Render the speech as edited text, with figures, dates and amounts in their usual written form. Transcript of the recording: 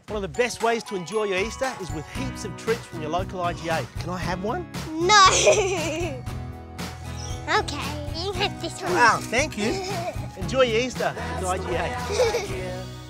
One of the best ways to enjoy your Easter is with heaps of treats from your local IGA. Can I have one? No. Okay, you can have this one. Wow, thank you. Enjoy your Easter with IGA.